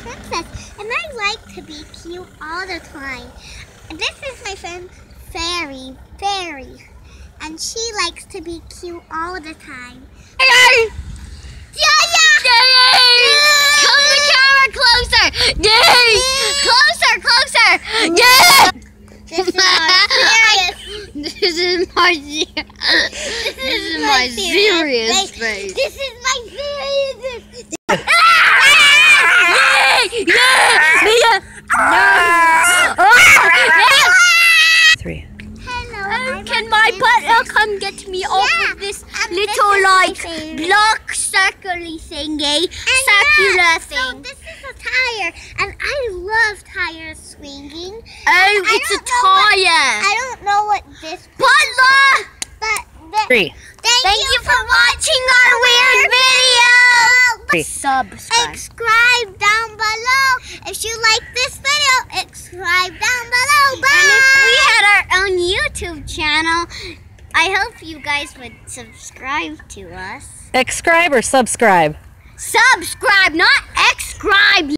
princess, and I like to be cute all the time. And this is my friend Fairy, and she likes to be cute all the time. Yay! Come the camera closer! Yay! Closer! Yay! This is more serious. This is my serious face. This is my serious. Three. Hello. Can my partner come get me off of this little block circular thingy? Circular thing. So this is a tire, and I love tire swinging. Oh, it's a tire. I don't know what this Butler! but Three. Thank you for watching our weird video. Subscribe. Excribe down below. If you like this video, excribe down below. Bye. And if we had our own YouTube channel, I hope you guys would subscribe to us. Excribe or subscribe? Subscribe, not excribe.